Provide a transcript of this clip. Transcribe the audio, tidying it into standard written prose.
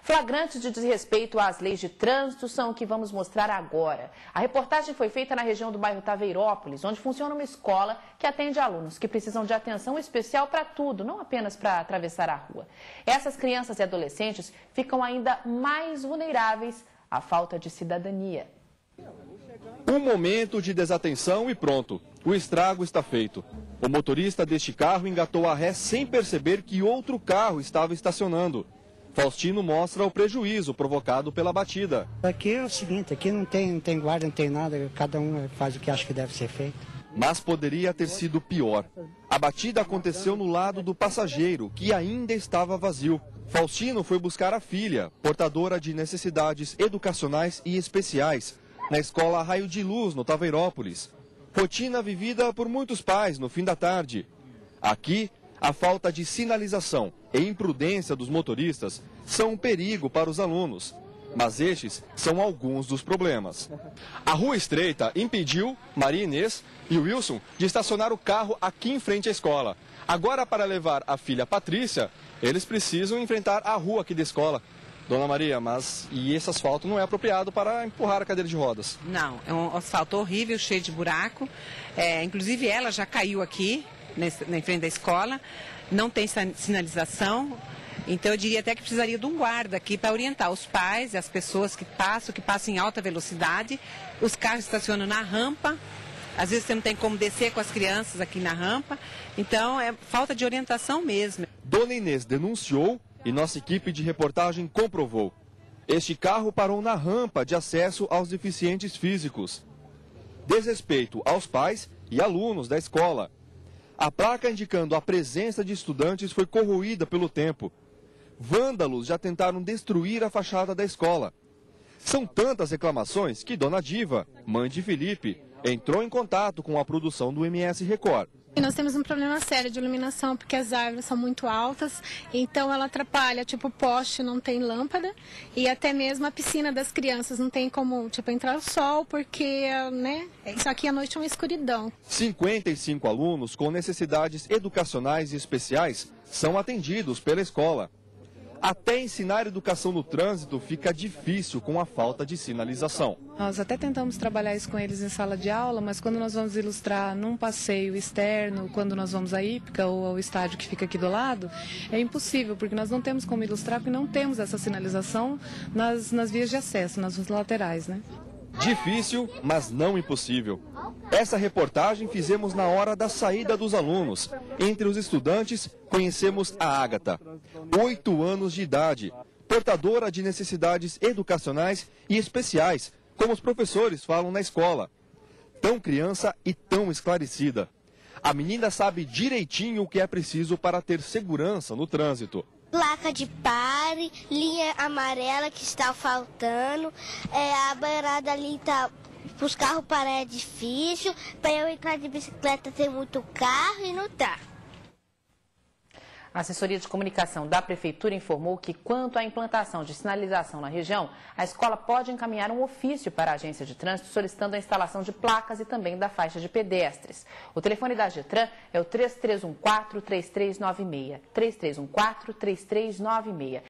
Flagrantes de desrespeito às leis de trânsito são o que vamos mostrar agora. A reportagem foi feita na região do bairro Taveirópolis, onde funciona uma escola que atende alunos que precisam de atenção especial para tudo, não apenas para atravessar a rua. Essas crianças e adolescentes ficam ainda mais vulneráveis à falta de cidadania. Um momento de desatenção e pronto, o estrago está feito. O motorista deste carro engatou a ré sem perceber que outro carro estava estacionando. Faustino mostra o prejuízo provocado pela batida. Aqui é o seguinte, aqui não tem guarda, não tem nada, cada um faz o que acha que deve ser feito. Mas poderia ter sido pior. A batida aconteceu no lado do passageiro, que ainda estava vazio. Faustino foi buscar a filha, portadora de necessidades educacionais e especiais, na escola Raio de Luz, no Taveirópolis. Rotina vivida por muitos pais no fim da tarde. Aqui, a falta de sinalização e imprudência dos motoristas são um perigo para os alunos. Mas estes são alguns dos problemas. A rua estreita impediu Maria Inês e Wilson de estacionar o carro aqui em frente à escola. Agora, para levar a filha Patrícia, eles precisam enfrentar a rua aqui da escola. Dona Maria, mas esse asfalto não é apropriado para empurrar a cadeira de rodas? Não, é um asfalto horrível, cheio de buraco. Inclusive ela já caiu aqui, na frente da escola. Não tem sinalização. Então eu diria até que precisaria de um guarda aqui para orientar os pais e as pessoas que passam em alta velocidade. Os carros estacionam na rampa. Às vezes você não tem como descer com as crianças aqui na rampa. Então é falta de orientação mesmo. Dona Inês denunciou e nossa equipe de reportagem comprovou. Este carro parou na rampa de acesso aos deficientes físicos. Desrespeito aos pais e alunos da escola. A placa indicando a presença de estudantes foi corroída pelo tempo. Vândalos já tentaram destruir a fachada da escola. São tantas reclamações que Dona Diva, mãe de Felipe, entrou em contato com a produção do MS Record. E nós temos um problema sério de iluminação, porque as árvores são muito altas, então ela atrapalha, tipo, o poste não tem lâmpada, e até mesmo a piscina das crianças não tem como, entrar o sol, porque, isso aqui à noite é uma escuridão. 55 alunos com necessidades educacionais e especiais são atendidos pela escola. Até ensinar educação no trânsito fica difícil com a falta de sinalização. Nós até tentamos trabalhar isso com eles em sala de aula, mas quando nós vamos ilustrar num passeio externo, quando nós vamos à hípica ou ao estádio que fica aqui do lado, é impossível, porque nós não temos como ilustrar, porque não temos essa sinalização nas vias de acesso, nas laterais, né? Difícil, mas não impossível. Essa reportagem fizemos na hora da saída dos alunos. Entre os estudantes, conhecemos a Ágata, 8 anos de idade, portadora de necessidades educacionais e especiais, como os professores falam na escola. Tão criança e tão esclarecida. A menina sabe direitinho o que é preciso para ter segurança no trânsito. Placa de pare, linha amarela que está faltando, a beirada ali tá, os carros parar é difícil, para eu entrar de bicicleta tem muito carro e não tá. A assessoria de comunicação da Prefeitura informou que, quanto à implantação de sinalização na região, a escola pode encaminhar um ofício para a agência de trânsito solicitando a instalação de placas e também da faixa de pedestres. O telefone da Getran é o 3314-3396, 3314-3396.